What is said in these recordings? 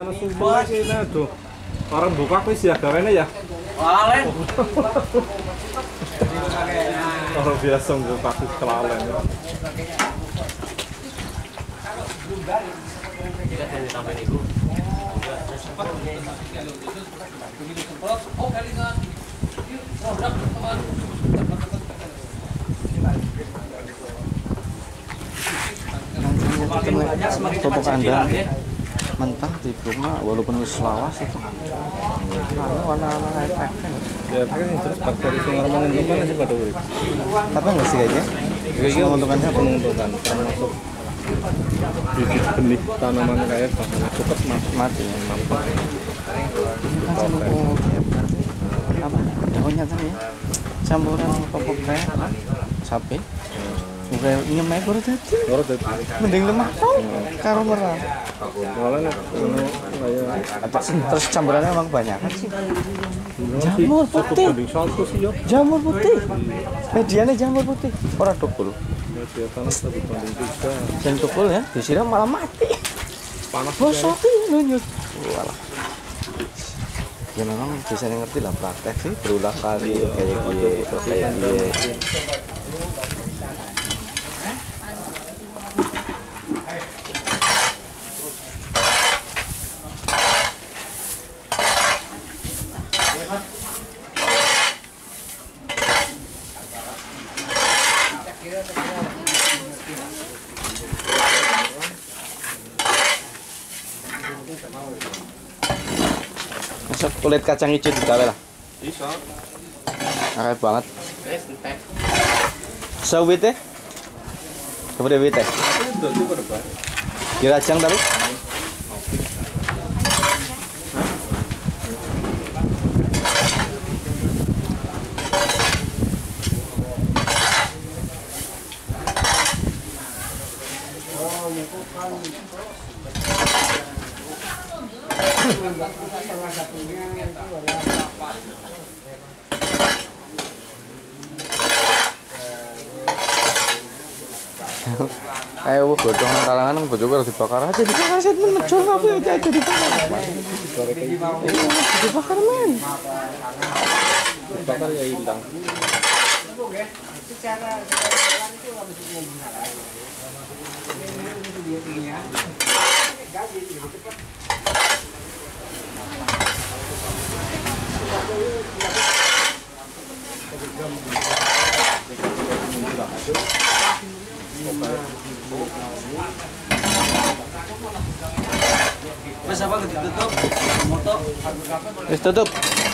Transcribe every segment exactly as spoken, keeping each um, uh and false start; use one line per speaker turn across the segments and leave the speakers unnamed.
Sumpah ini aduh. Orang buka kuis ya gawennya ya.
Lalen.
Orang biasa buka kuis kelalen.
Topok Anda mentah di rumah walaupun wis lawas itu warna-warna efek
Ya kan terus bakteri sing ngomongin teman sih pada urip.
tapi nggak sih kayaknya
Iki menguntungkannya menguntungkan termasuk bibit benih tanaman kayak bahkan cukup mati
mati ya apa daunnya kan ya campuran popok teh sapi bukan nyemek baru dadi
ora dadi
mending lemah tau karo merah
soalnya ono kayak
terus campurannya emang banyak kan sih jamur putih
bening satu sih yo
jamur putih mediannya jamur putih ora tukul
media tanah satu banding tiga
yang tukul ya disiram malah mati
panas
bosoti nunyut walah ya memang bisa ngerti lah praktek sih berulang kali kayak gitu kayak gitu masuk kulit kacang hijau digawe lah
bisa
akeh banget sawite kepada wite dirajang tapi kayak wah godong kalangan bojo karo dibakar aja dibakar set men mejo apa aja aja dibakar dibakar men
bakar ya hilang
Mas apa ditutup? Moto.
wis tutup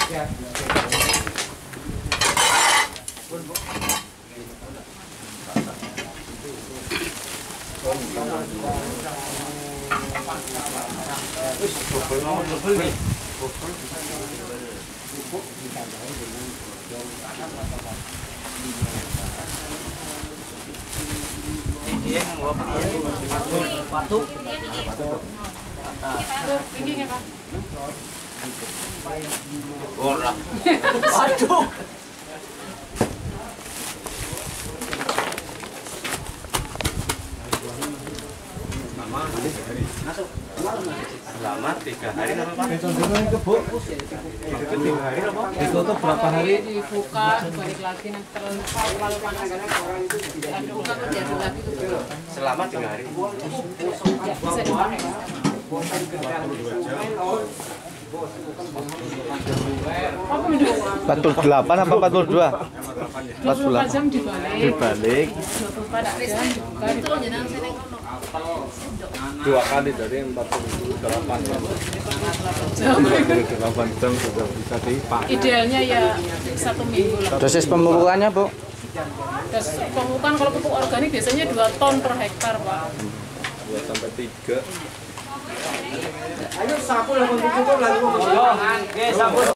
Dia ngomong patu. Ora. Aduh. Masuk. Selamat tiga hari apa Pak?
Contohnya ke Bu. Tiga hari apa? Ditutup berapa hari?
Dibuka balik lagi nanti terlalu panas dibuka kan biasa lagi tuh
Selamat tiga hari.
ya bisa dipakai
empat puluh delapan apa empat puluh dua
dua puluh empat jam dibalik
dibalik
dua puluh empat jam dibuka dipakai.
Dua kali dari empat puluh delapan jam.
Jam.
delapan jam sudah bisa dipakai.
Idealnya ya satu minggu lah.
dosis pemupukannya Bu
Terus pemupukan kalau pupuk organik biasanya dua ton per hektar Pak.
dua sampai tiga.
Ayo sapu lah untuk cukup lagi. Yo, sapu.